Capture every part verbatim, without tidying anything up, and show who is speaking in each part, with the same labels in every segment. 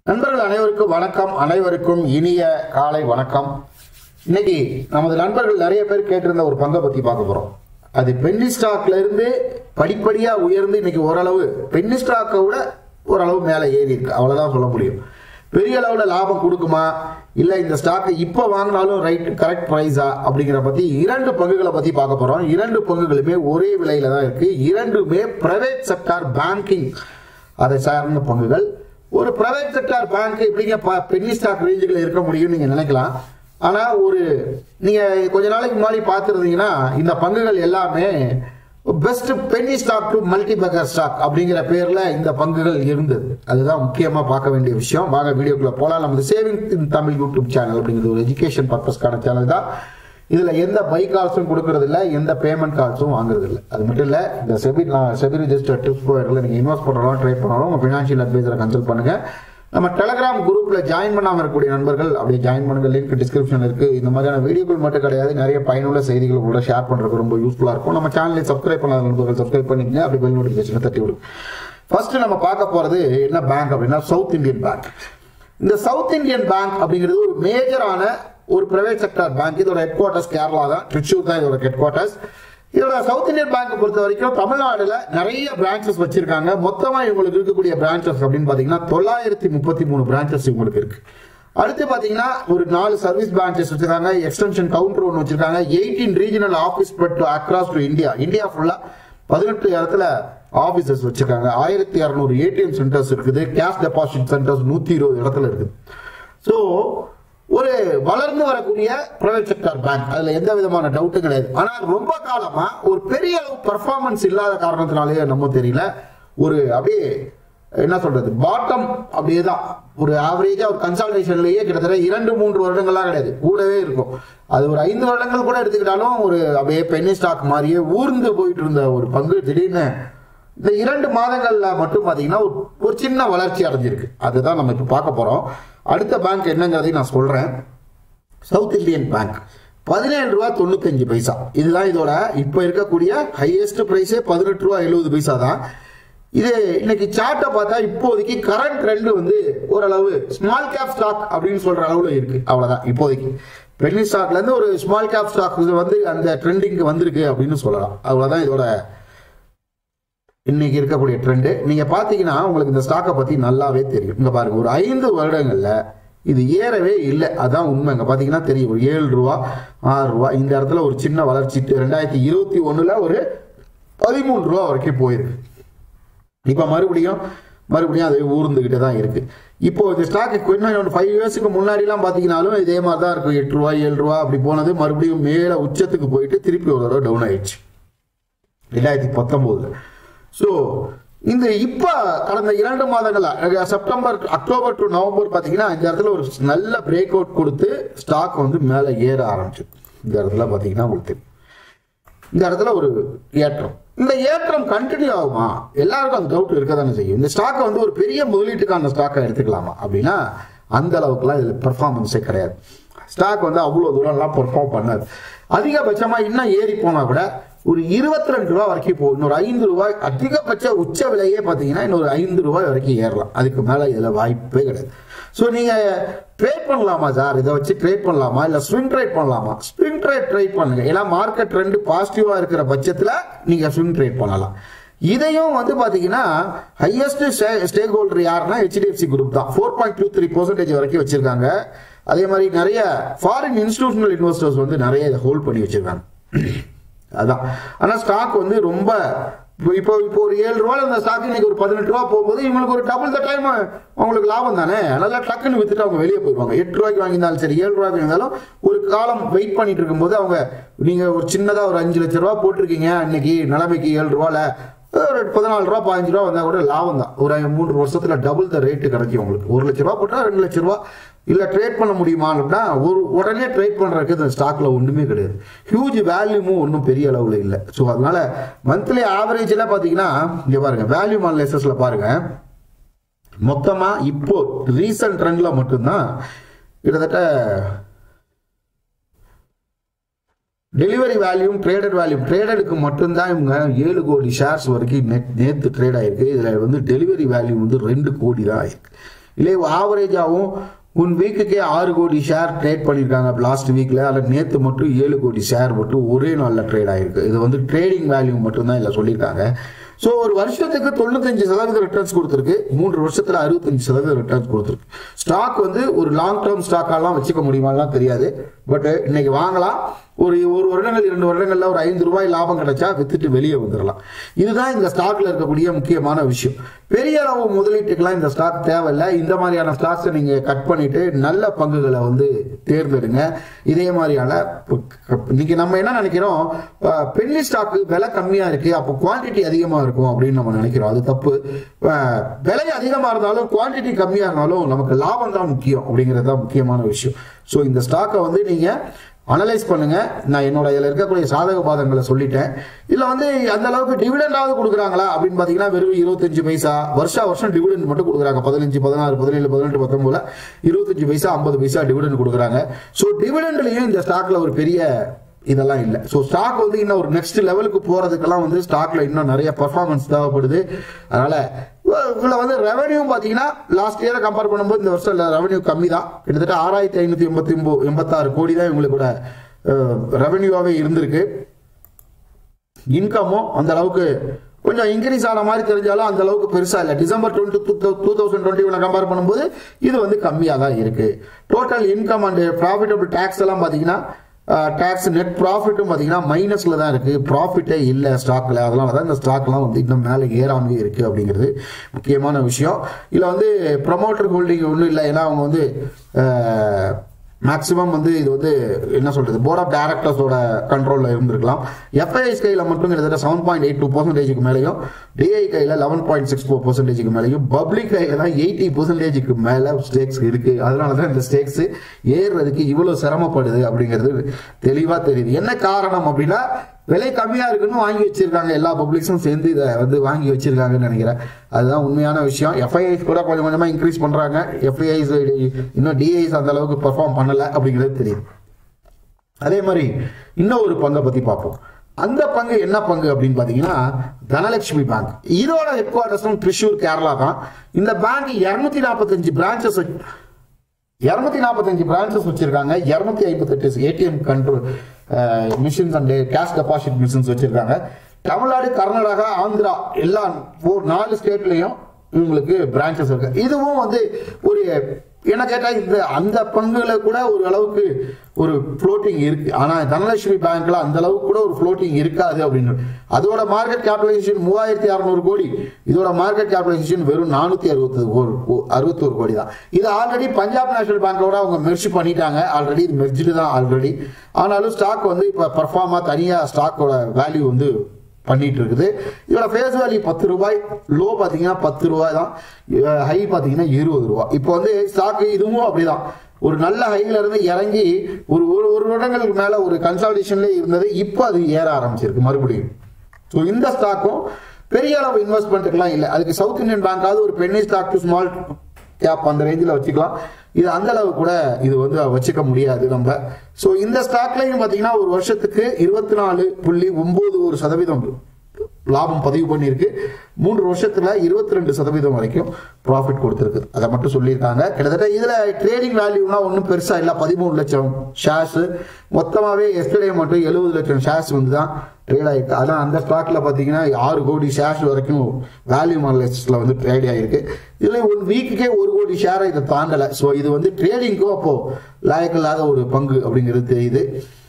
Speaker 1: நண்பர்கள் அனைவருக்கும் வணக்கம். அனைவருக்கும் இனிய காலை வணக்கம். இன்னைக்கு நமது நண்பர்கள் நிறைய பேர் கேட்டிருந்த ஒரு பங்கை பத்தி பார்க்க போறோம். அது பென்னி ஸ்டாக்ல இருந்து படிப்படியா உயர்ந்து இன்னைக்கு ஓரளவு பென்னி ஸ்டாக்கை விட ஓரளவு மேல ஏறி இருக்கு, அவ்வளவுதான் சொல்ல முடியும். பெரிய அளவுல லாபம் கொடுக்குமா இல்ல இந்த ஸ்டாக்கை இப்ப வாங்கினாலும் ரைட் கரெக்ட் பிரைஸா அப்படிங்கிற பத்தி இரண்டு பங்குகளை பத்தி பார்க்க போறோம். இரண்டு பங்குகளுமே ஒரே விலையில தான் இருக்கு. இரண்டுமே பிரைவேட் செக்டார் பேங்கிங் அதை சார்ந்த பங்குகள். ஒரு பிரைவேட் செக்டார் பேங்க் இப்படிங்க பென்னி ஸ்டாக் ரேஞ்சுல இருக்க முடியும் நீங்க நினைக்கலாம். ஆனா ஒரு நீங்க கொஞ்ச நாளைக்கு முன்னாடி பார்த்துருந்தீங்கன்னா இந்த பங்குகள் எல்லாமே best penny stock to multibagger stock அப்படிங்கிற பேர்ல இந்த பங்குகள் இருந்தது. அதுதான் முக்கியமா பார்க்க வேண்டிய விஷயம். வாங்க வீடியோக்குள்ள போலாம். நமது saving in Tamil YouTube channel அப்படிங்கிறது ஒரு எஜுகேஷன் பர்பஸ்க்கான சேனல் தான். இதுல எந்த பை கால்ஸும் கொடுக்கறது இல்லை, எந்த பேமெண்ட் கால்ஸும் வாங்குறது இல்லை. அது மட்டும் இல்ல, இந்த செபி செபி ரிஜிஸ்டர் டிப்ஸ் ப்ரொவைடர்ல நீங்க இன்வெஸ்ட் பண்றோம் ட்ரேட் பண்ணணும் உங்க பினான்சியல் அட்வைசரை கன்சல்ட் பண்ணுங்க. நம்ம டெலிகிராம் குரூப்ல ஜாயின் பண்ணாம இருக்கக்கூடிய நண்பர்கள் அப்படியே ஜாயின் பண்ணுங்க. லிங்க் டிஸ்கிரிப்ஷன் இருக்கு. இந்த மாதிரியான வீடியோக்கள் மட்டும் கிடையாது, நிறைய பயனுள்ள செய்திகள் கூட ஷேர் பண்றதுக்கு ரொம்ப யூஸ்ஃபுல்லா இருக்கும். நம்ம சேனலை சப்ஸ்கிரைப் பண்ணாத நண்பர்கள் சப்ஸ்கிரைப் பண்ணிக்கங்க, அப்படி பெல் நோட்டிபிகேஷன் தட்டி விடுங்க. ஃபர்ஸ்ட் நம்ம பார்க்க போறது என்ன பேங்க் அப்படின்னா சவுத் இந்தியன் பேங்க். இந்த சவுத் இந்தியன் பேங்க் அப்படிங்கிறது ஒரு மேஜரான ஒரு பிரைவேட் செக்டார் பேங்க். இதோட ஹெட் குவார்டர்ஸ் கேரளா தான், திருச்சூர் தான் இதோட ஹெட் குவார்டர்ஸ். இதோட சவுத் இந்தியன் பேங்க் பொறுத்த வரைக்கும் தமிழ்நாடுல நிறைய பிரான்ச்சஸ் வச்சிருக்காங்க. மொத்தமா இவங்களுக்கு இருக்கக்கூடிய பிரான்ச்சஸ் அப்படின்னு பாத்தீங்கன்னா தொள்ளாயிரத்தி முப்பத்தி மூணு பிரான்ச்சஸ் இவங்களுக்கு இருக்கு. அடுத்து பாத்தீங்கன்னா ஒரு நாலு சர்வீஸ் பிரான்ச்சஸ் வச்சிருக்காங்க, எக்ஸ்டென்ஷன் கவுண்டர் ஒன்று வச்சிருக்காங்க, eighteen regional office but across to India India ஃபுல்லா பதினெட்டு இடத்துல ஆபீசஸ் வச்சிருக்காங்க. ஆயிரத்தி அறுநூறு ஏடிஎம் சென்டர்ஸ் இருக்குது, கேஷ் டெபாசிட் சென்டர்ஸ் நூத்தி இருபது இடத்துல இருக்குது. ஸோ ஒரு வளர்ந்து வரக்கூடிய பிரைவேட் செக்டார் பேங்க், அதுல எந்த விதமான டவுட்டும் கிடையாது. ஆனா ரொம்ப காலமா ஒரு பெரிய அளவு பெர்ஃபார்மன்ஸ் இல்லாத காரணத்தினாலேயே நம்ம தெரியல, ஒரு அப்படியே என்ன சொல்றது பாட்டம் அப்படியே தான், ஒரு ஆவரேஜா ஒரு கன்சல்டேஷன்லயே கிட்டத்தட்ட இரண்டு மூன்று வருடங்கள்லாம் கிடையாது, கூடவே இருக்கும். அது ஒரு ஐந்து வருடங்கள் கூட எடுத்துக்கிட்டாலும் ஒரு அப்படியே பென்னி ஸ்டாக் மாதிரியே ஊர்ந்து போயிட்டு இருந்த ஒரு பங்கு திடீர்னு இந்த இரண்டு மாதங்கள்ல மட்டும் பாத்தீங்கன்னா ஒரு சின்ன வளர்ச்சி அடைஞ்சிருக்கு. அதுதான் நம்ம இப்ப பார்க்க போறோம். அடுத்த பேங்க் என்னங்கிறதையும் நான் சொல்றேன். சவுத் இந்தியன் பேங்க் பதினேழு ரூபா தொண்ணூத்தஞ்சு பைசா, இதுதான் இதோட இப்ப இருக்கக்கூடிய ஹையஸ்ட் பிரைஸே பதினெட்டு ரூபா எழுபது பைசா தான். இது இன்னைக்கு சார்ட்டை பார்த்தா இப்போதைக்கு கரண்ட் ட்ரெண்ட் வந்து ஓரளவு ஸ்மால் கேப் ஸ்டாக் அப்படின்னு சொல்ற அளவுல இருக்கு. அவ்வளவுதான் இப்போதைக்கு பென்னி ஸ்டாக்ல இருந்து ஒரு ஸ்மால் கேப் ஸ்டாக் வந்து அந்த ட்ரெண்டிங் வந்திருக்கு அப்படின்னு சொல்லலாம். அவ்வளவுதான் இதோட இன்னைக்கு இருக்கக்கூடிய ட்ரெண்டு. நீங்க பாத்தீங்கன்னா உங்களுக்கு இந்த ஸ்டாக்கை பத்தி நல்லாவே தெரியும். இங்க பாருங்க, ஒரு ஐந்து வருடங்கள்ல இது ஏறவே இல்லை, அதான் உண்மை. இங்க பாத்தீங்கன்னா தெரியும், ஒரு ஏழு ரூபா ஆறு ரூபா இந்த இடத்துல ஒரு சின்ன வளர்ச்சி ரெண்டாயிரத்தி இருபத்தி ஒண்ணுல ஒரு பதிமூணு ரூபா வரைக்கும் போயிருக்கு. இப்ப மறுபடியும் மறுபடியும் அது ஊர்ந்துகிட்டே தான் இருக்கு. இப்போ இந்த ஸ்டாக்கு கொஞ்சம் ஃபைவ் இயர்ஸுக்கு முன்னாடி எல்லாம் பாத்தீங்கன்னாலும் இதே மாதிரி தான் இருக்கும், எட்டு ரூபாய் ஏழு ரூபா அப்படி போனது மறுபடியும் மேல உச்சத்துக்கு போயிட்டு திருப்பி ஒரு தடவை டவுன் ஆயிடுச்சு ரெண்டாயிரத்தி பத்தொன்பதுல. ஸோ இந்த இப்ப கடந்த இரண்டு மாதங்களா செப்டம்பர் அக்டோபர் டு நவம்பர் பாத்தீங்கன்னா இந்த இடத்துல ஒரு நல்ல பிரேக் அவுட் கொடுத்து ஸ்டாக் வந்து மேல ஏற ஆரம்பிச்சு. இந்த இடத்துல பாத்தீங்கன்னா உங்களுக்கு இந்த இடத்துல ஒரு ஏற்றம், இந்த ஏற்றம் கண்டினியூ ஆகுமா எல்லாருக்கும் அந்த டவுட் இருக்க தானே செய்யும். இந்த ஸ்டாக்கை வந்து ஒரு பெரிய முதலீட்டுக்கான ஸ்டாக்கை எடுத்துக்கலாமா அப்படின்னா அந்த அளவுக்குலாம் இதுல பெர்ஃபார்மன்ஸே கிடையாது. ஸ்டாக் வந்து அவ்வளவு தூரம் எல்லாம் பெர்ஃபார்ம் பண்ணாது. அதிகபட்சமா இன்னும் ஏறி போனா கூட ஒரு இருபத்தி ரெண்டு ரூபாய் வரைக்கும் போகும். இன்னொரு ஐந்து ரூபாய் அதிகபட்ச உச்ச விலையே பாத்தீங்கன்னா இன்னொரு ஐந்து ரூபாய் வரைக்கும் ஏறலாம். அதுக்கு மேல இதுல வாய்ப்பே கிடையாது. ஸோ நீங்க ட்ரேட் பண்ணலாமா சார், இதை வச்சு ட்ரேட் பண்ணலாமா இல்ல ஸ்விங் ட்ரேட் பண்ணலாமா? ஸ்விங் ட்ரேட் ட்ரேட் பண்ணுங்க. ஏன்னா மார்க்கெட் ட்ரெண்ட் பாசிட்டிவா இருக்கிற பட்சத்துல நீங்க ஸ்விங் ட்ரேட் பண்ணலாம். இதையும் வந்து பாத்தீங்கன்னா ஹையஸ்ட் ஸ்டேக் ஹோல்டர் யாருன்னா ஹெச்டிஎஃப்சி குரூப் தான், four point two three percentage வரைக்கும் வச்சிருக்காங்க. அதே மாதிரி நிறைய ஃபாரின் இன்ஸ்டிடியூஷனல் இன்வெஸ்டர்ஸ் வந்து நிறைய இதை ஹோல்ட் பண்ணி வச்சிருக்காங்க. அதான். ஆனா ஸ்டாக் வந்து ரொம்ப இப்போ இப்போ ஒரு ஏழு ரூபாய் இந்த ஸ்டாக் இன்னைக்கு ஒரு பதினெட்டு ரூபா போகும்போது இவங்களுக்கு ஒரு டபுள் த டைம் அவங்களுக்கு லாபம் தானே. அதனால டக்குன்னு வித்துட்டு அவங்க வெளியே போயிடுவாங்க. எட்டு ரூபாய்க்கு வாங்கியிருந்தாலும் சரி ஏழு ரூபாய்க்கு வாங்கியிருந்தாலும் ஒரு காலம் வெயிட் பண்ணிட்டு இருக்கும்போது அவங்க நீங்க ஒரு சின்னதா ஒரு அஞ்சு லட்சம் ரூபாய் போட்டிருக்கீங்க இன்னைக்கு நிலைமைக்கு ஏழு ரூபால ஒரு பதினாலு ரூபா பதினஞ்சு ரூபா வந்தா கூட லாபம் தான். ஒரு மூன்று வருஷத்துல டபுள் த ரேட்டு கிடைக்கும் உங்களுக்கு. ஒரு லட்ச ரூபா போட்டா ரெண்டு லட்சம் ரூபா இல்ல ட்ரேட் பண்ண முடியுமா அப்படின்னா ஒரு உடனே ட்ரேட் பண்றதுக்கு இந்த ஸ்டாக்ல ஒண்ணுமே கிடையாது. ஹியூஜ் வேல்யூமும் ஒன்றும் பெரிய அளவுல இல்லை. ஸோ அதனால மந்த்லி ஆவரேஜ்ல பாத்தீங்கன்னா இங்க பாருங்க, வேல்யூ அனலைசிஸ்ல பாருங்க, மொத்தமா இப்போ ரீசன்ட் ட்ரெண்ட்ல மட்டும்தான் கிட்டத்தட்ட டெலிவரி வேல்யூம் ட்ரேடட் வேல்யூம் ட்ரேடடுக்கு மட்டும்தான் இவங்க ஏழு கோடி ஷேர்ஸ் வரைக்கும் நேற்று ட்ரேட் ஆயிருக்கு. இதுல வந்து டெலிவரி வேல்யூ வந்து ரெண்டு கோடி தான் ஆயிருக்கு. இல்லை ஆவரேஜாகவும் ஒன் வீக்குக்கே ஆறு கோடி ஷேர் ட்ரேட் பண்ணியிருக்காங்க லாஸ்ட் வீக்கில். அதில் நேற்று மட்டும் ஏழு கோடி ஷேர் மட்டும் ஒரே நாளில் ட்ரேட் ஆகிருக்கு. இது வந்து ட்ரேடிங் வேல்யூ மட்டும்தான் இல்லை சொல்லியிருக்காங்க. ஸோ ஒரு வருஷத்துக்கு தொண்ணூத்தஞ்சு சதவீதம் ரிட்டர்ன்ஸ் கொடுத்துருக்கு, மூன்று வருஷத்தில் அறுபத்தஞ்சு சதவீதம் ரிட்டர்ன்ஸ் கொடுத்துருக்கு. ஸ்டாக் வந்து ஒரு லாங் டேர்ம் ஸ்டாக்கெல்லாம் வச்சுக்க முடியுமாலாம் தெரியாது. பட் இன்னைக்கு வாங்கலாம், ஒரு ஒரு வருடங்கள் இரண்டு வருடங்கள்ல ஒரு ஐந்து ரூபாய் லாபம் கிடைச்சா வித்துட்டு வெளியே வந்துடலாம். இதுதான் இந்த ஸ்டாக்ல இருக்கக்கூடிய முக்கியமான விஷயம். பெரிய அளவு முதலீட்டுக்கெல்லாம் இந்த ஸ்டாக் தேவையில்லை. இந்த மாதிரியான ஸ்டாக்ஸை நீங்க கட் பண்ணிட்டு நல்ல பங்குகளை வந்து தேர்ந்தெடுங்க. இதே மாதிரியான இன்னைக்கு நம்ம என்ன நினைக்கிறோம், பென்னி ஸ்டாக் விலை கம்மியா இருக்கு, அப்போ குவான்டிட்டி அதிகமா இருக்கும் அப்படின்னு நம்ம நினைக்கிறோம். அது தப்பு. விலை அதிகமா இருந்தாலும் குவான்டிட்டி கம்மியா இருந்தாலும் நமக்கு லாபம் தான் முக்கியம் அப்படிங்கிறது தான் முக்கியமான விஷயம். ஸோ இந்த ஸ்டாக்கை வந்து நீங்க அனலைஸ் பண்ணுங்க. நான் என்னோட இதில் இருக்கக்கூடிய சாதக பாதங்களை சொல்லிட்டேன். இதுல வந்து அந்த அளவுக்கு டிவிடெண்டாவது கொடுக்குறாங்களா அப்படின்னு பாத்தீங்கன்னா வெறும் இருபத்தஞ்சு பைசா வருஷா வருஷம் டிவிடெண்ட் மட்டும் கொடுக்குறாங்க. பதினஞ்சு பதினாறு பதினேழு பதினெட்டு பத்தொன்பதுல இருபத்தஞ்சு பைசா ஐம்பது பைசா டிவிடெண்ட் கொடுக்குறாங்க. ஸோ டிவிடெண்ட்லயும் இந்த ஸ்டாக்ல ஒரு பெரிய இதெல்லாம் இல்லை. ஸோ ஸ்டாக் வந்து இன்னும் ஒரு நெக்ஸ்ட் லெவலுக்கு போறதுக்கெல்லாம் வந்து ஸ்டாக்ல இன்னும் நிறைய பர்ஃபார்மன்ஸ் தேவைப்படுது. அதனால இதுல வந்து ரெவன்யூ பாத்தீங்கன்னா லாஸ்ட் இயரை கம்பேர் பண்ணும்போது இந்த வருஷம் ரெவன்யூ கம்மி தான். கிட்டத்தட்ட ஆறாயிரத்தி ஐநூத்தி எண்பத்தி ஒன்பது எண்பத்தாறு கோடி தான் இவங்களுக்கு ரெவன்யூவாவே இருந்திருக்கு. இன்கமும் அந்த அளவுக்கு கொஞ்சம் இன்க்ரீஸ் ஆன மாதிரி தெரிஞ்சாலும் அந்த அளவுக்கு பெருசா இல்லை. December twenty two thousand twenty one compare பண்ணும்போது இது வந்து கம்மியா தான் இருக்கு. Total income and profitable tax எல்லாம் பாத்தீங்கன்னா டாக்ஸ் நெட் ப்ராஃபிட்டும் பார்த்தீங்கன்னா மைனஸ்ல தான் இருக்கு, ப்ராஃபிட்டே இல்லை ஸ்டாக்ல. அதனால தான் இந்த ஸ்டாக்லாம் வந்து இன்னும் மேலே ஏறாமே இருக்கு அப்படிங்கிறது முக்கியமான விஷயம். இதில் வந்து ப்ரமோட்டர் ஹோல்டிங் ஒன்றும் இல்லை, ஏன்னா அவங்க வந்து மேக்ஸிமம் வந்து இது வந்து என்ன சொல்றது போர்ட் ஆஃப் டைரக்டர்ஸோட கண்ட்ரோலில் இருந்திருக்கலாம். எஃப்ஐஎஸ் கையில் மட்டும் கிட்டத்தட்ட செவன் பாயிண்ட் எயிட் டூ பர்சன்டேஜுக்கு மேலேயும், டிஐ கையில் லெவன் பாயிண்ட் சிக்ஸ் ஃபோர் பர்சன்டேஜுக்கு மேலேயும், பப்ளிக் கையில் தான் எயிட்டி பர்சன்டேஜுக்கு மேலே ஸ்டேக்ஸ் இருக்கு. அதனால தான் இந்த ஸ்டேக்ஸ் ஏறுறதுக்கு இவ்வளோ சிரமப்படுது அப்படிங்கிறது தெளிவாக தெரியுது. என்ன காரணம் அப்படின்னா விலை கம்மியா இருக்குன்னு வாங்கி வச்சிருக்காங்க, எல்லா பப்ளிக்ஸும் சேர்ந்து இதை வந்து வாங்கி வச்சிருக்காங்கன்னு நினைக்கிறேன். அதுதான் உண்மையான விஷயம். எஃப்ஐஐஸ் கூட கொஞ்சம் கொஞ்சமா இன்க்ரீஸ் பண்றாங்க. எஃப்ஐஐஸ் இன்னும் டிஐஸ் அந்த அளவுக்கு பெர்ஃபார்ம் பண்ணல அப்படிங்கிறது தெரியுது. அதே மாதிரி இன்னும் ஒரு பங்கை பத்தி பார்ப்போம். அந்த பங்கு என்ன பங்கு அப்படின்னு பாத்தீங்கன்னா தனலட்சுமி பேங்க். இதோட ஹெட் குவார்டர்ஸும் திரிசூர் கேரளா தான். இந்த பேங்க் இருநூத்தி நாற்பத்தஞ்சு பிரான்சஸ் இருநூத்தி நாற்பத்தஞ்சு பிரான்சஸ் வச்சிருக்காங்க. இருநூத்தி ஐம்பத்தி எட்டு ATM control machines and cash deposit machines வச்சிருக்காங்க. தமிழ்நாடு, கர்நாடகா, ஆந்திரா எல்லா ஒரு நாலு ஸ்டேட்லயும் இவங்களுக்கு பிரான்சஸ் இருக்கு. இதுவும் வந்து ஒரு என்ன கேட்டா இந்த அந்த பங்குல கூட ஒரு அளவுக்கு ஒரு ஃப்ளோட்டிங் இருக்கு. ஆனா தனலட்சுமி பேங்க்ல அந்த அளவுக்கு கூட ஒரு ஃப்ளோட்டிங் இருக்காது அப்படின்னு. அதோட மார்க்கெட் கேபிடலைசேஷன் மூவாயிரத்தி அறுநூறு கோடி, இதோட மார்க்கெட் கேபிடலைசேஷன் வெறும் நானூத்தி அறுபத்தி அறுபத்தோரு கோடி தான். இது ஆல்ரெடி பஞ்சாப் நேஷனல் பேங்கோட அவங்க மெர்ஜ் பண்ணிட்டாங்க. ஆல்ரெடி இது மெர்ஜ்டு தான் ஆல்ரெடி. ஆனாலும் ஸ்டாக் வந்து இப்ப பர்ஃபார்மா தனியா ஸ்டாக்கோட வேல்யூ வந்து பண்ணிட்டு இருக்குது. இதோட ஃபேஸ் வேல்யூ பத்து ரூபாய், லோ பாத்தீங்கன்னா பத்து ரூபாய் தான், ஹை பாத்தீங்கன்னா இருபது ரூபாய். இப்போ வந்து ஸ்டாக் இதுவும் அப்படிதான் ஒரு நல்ல ஹைல இருந்து இறங்கி ஒரு ஒரு வருடங்களுக்கு மேல ஒரு கன்சாலிடேஷன்ல இருந்தது. இப்போ அது ஏற ஆரம்பிச்சிருக்கு மறுபடியும். ஸோ இந்த ஸ்டாக்கும் பெரிய அளவு இன்வெஸ்ட்மெண்ட்டுக்கெல்லாம் இல்லை. அதுக்கு சவுத் இந்தியன் பேங்காவது ஒரு penny stock to small cap அந்த ரேஞ்சில் வச்சுக்கலாம். இது அந்த அளவு கூட இது வந்து வச்சுக்க முடியாது நம்ம. ஸோ இந்த ஸ்டாக்லையும் பார்த்தீங்கன்னா ஒரு வருஷத்துக்கு இருபத்தி நாலு புள்ளி ஒன்பது ஒரு சதவீதம் லாபம் பதிவு பண்ணியிருக்கு. மூன்று வருஷத்துல இருபத்தி ரெண்டு சதவீதம் வரைக்கும் ப்ராஃபிட் கொடுத்துருக்கு. அதை மட்டும் சொல்லியிருக்காங்க. கிட்டத்தட்ட இதுல ட்ரேடிங் வேல்யூனா ஒன்றும் பெருசா இல்லை. பதிமூணு லட்சம் ஷேர்ஸ் மொத்தமாவே எஸ்டர்டே மட்டும் எழுபது லட்சம் ஷேர்ஸ் வந்து தான் ட்ரேட் ஆயிருக்கு. அதான் அந்த ஸ்டாக்ல பாத்தீங்கன்னா ஆறு கோடி ஷேர்ஸ் வரைக்கும் வேல்யூ அனலைசிஸ்ல வந்து ட்ரேட் ஆயிருக்கு. இதுல ஒன் வீக்குக்கே ஒரு கோடி ஷேரை இதை தாண்டல. ஸோ இது வந்து ட்ரேடிங்க்கும் அப்போ லாயக்கில்லாத ஒரு பங்கு அப்படிங்கிறது தெரியுது.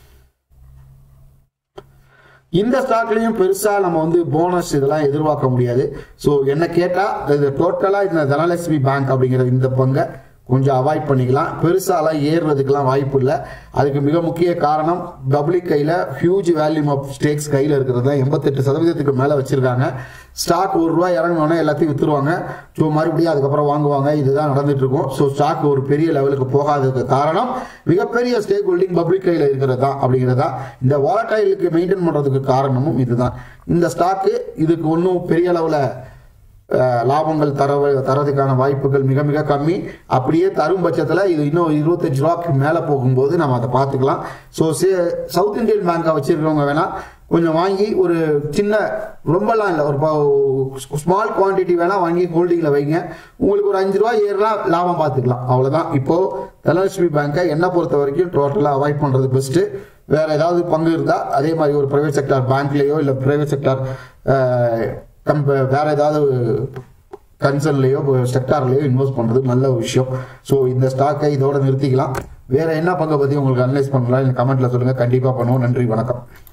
Speaker 1: இந்த ஸ்டாக்லையும் பெருசா நம்ம வந்து போனஸ் இதெல்லாம் எதிர்பார்க்க முடியாது. ஸோ என்ன கேட்டா இது டோட்டலா இந்த தனலட்சுமி பேங்க் அப்படிங்கிற இந்த பங்கை கொஞ்சம் அவாய்ட் பண்ணிக்கலாம். பெருசாலாம் ஏறுறதுக்கெல்லாம் வாய்ப்பு இல்லை. அதுக்கு மிக முக்கிய காரணம் பப்ளிக் கையில் ஹியூஜ் வேல்யூம் ஆஃப் ஸ்டேக்ஸ் கையில் இருக்கிறது தான். எண்பத்தெட்டு சதவீதத்துக்கு மேலே வச்சிருக்காங்க. ஸ்டாக் ஒரு ரூபாய் இறங்கினோன்னா எல்லாத்தையும் வித்துருவாங்க. ஸோ மறுபடியும் அதுக்கப்புறம் வாங்குவாங்க. இதுதான் நடந்துட்டு இருக்கும். ஸோ ஸ்டாக் ஒரு பெரிய லெவலுக்கு போகாததுக்கு காரணம் மிகப்பெரிய ஸ்டேக் ஹோல்டிங் பப்ளிக் கையில் இருக்கிறது தான் அப்படிங்கிறதா. இந்த வாலடைலுக்கு மெயின்டைன் பண்ணுறதுக்கு காரணமும் இதுதான். இந்த ஸ்டாக்கு இதுக்கு ஒன்றும் பெரிய அளவில் லாபங்கள் தர தரதுக்கான வாய்ப்புகள் மிக மிக கம்மி. அப்படியே தரும் பட்சத்தில் இது இன்னும் இருபத்தஞ்சு ரூபாய்க்கு மேலே போகும்போது நம்ம அதை பார்த்துக்கலாம். ஸோ சவுத் இந்தியன் பேங்கை வச்சிருக்கவங்க வேணா கொஞ்சம் வாங்கி ஒரு சின்ன ரொம்பலாம் இல்லை ஒரு ஸ்மால் குவான்டிட்டி வேணா வாங்கி ஹோல்டிங்கில் வைங்க. உங்களுக்கு ஒரு அஞ்சு ரூபா ஏறுனா லாபம் பார்த்துக்கலாம். அவ்வளோதான். இப்போ தனலட்சுமி பேங்கை என்ன பொறுத்த வரைக்கும் டோட்டலாக அவாய்ட் பண்ணுறது பெஸ்ட்டு. வேற ஏதாவது பங்கு இருந்தால் அதே மாதிரி ஒரு பிரைவேட் செக்டார் பேங்க்லேயோ இல்லை பிரைவேட் செக்டார் கம்ப வேற ஏதாவது கன்சர்ன்லேயோ செக்டார்லேயோ இன்வெஸ்ட் பண்ணுறது நல்ல ஒரு விஷயம். ஸோ இந்த ஸ்டாக்கை இதோட நிறுத்திக்கலாம். வேற என்ன பங்கை பற்றி உங்களுக்கு அனலைஸ் பண்ணலாம் கமெண்ட்ல சொல்லுங்கள். கண்டிப்பாக பண்ணுவோம். நன்றி, வணக்கம்.